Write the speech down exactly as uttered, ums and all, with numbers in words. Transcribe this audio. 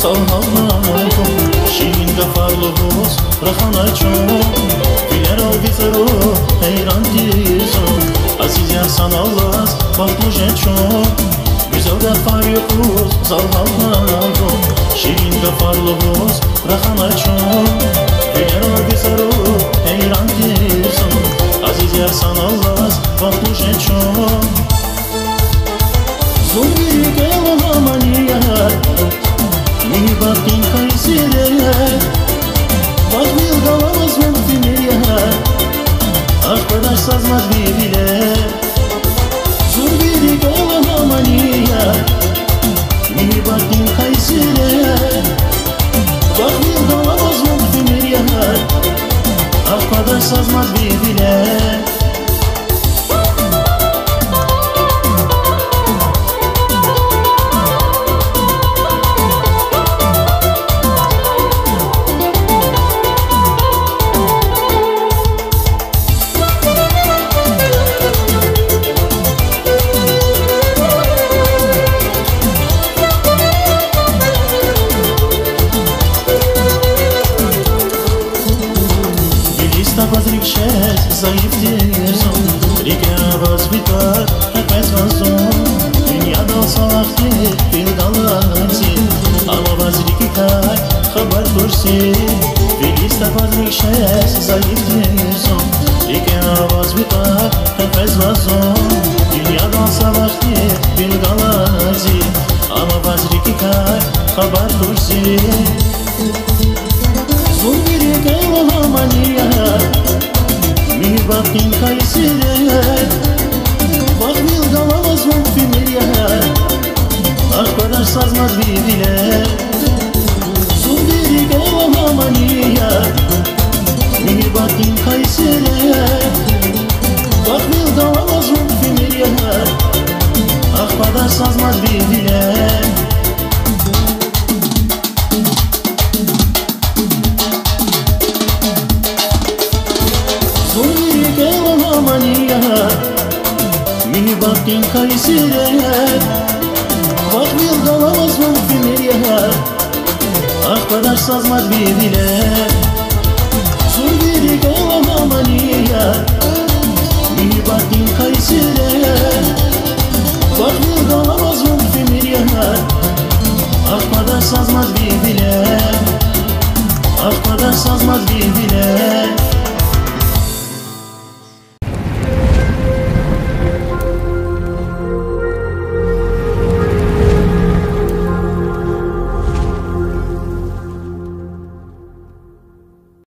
Salhanaykom Şiringa farlığız Rahanayçom Güler vizero Heyran dizom Aziz yar sanallas Baklujençom Güzel gafar yokuz Salhanaykom Şiringa farlığız Rahanayçom Güler vizero Heyran dizom Aziz yar sanallas Baklujençom Zombi gel amaniya Mi baktın kaysire Vazmil galamaz mümkünüye Arkadaş sazmaz bir bile Zumbi gel amaniya Mi baktın kaysire Vazmil galamaz mümkünüye Arkadaş sazmaz bir bile Возрекшись, заив дезом Река воспитать, опять возом Dünya dalsa ahdir, bir dalati Ama vazriki kay, haber dursi Filista возрекшись, заив дезом Reka vоспитать, опять возом Dünya dalsa ahdir, bir dalati Ama vazriki kay, haber dursi Zumbi gel amaniya Mi baktın kaysire Vazmil galamaz mümkünüye Arkadaş sazmaz bir bile Zumbi gel amaniya Mi baktın kaysire Vazmil galamaz mümkünüye Arkadaş sazmaz bir bile Mi baktın kaysire Vazmil galamaz mümkünüye Arkadaş sazmaz bir bile Zumbi gel amaniya Mi baktın kaysire Vazmil galamaz mümkünüye Arkadaş sazmaz bir bile Arkadaş sazmaz bir bile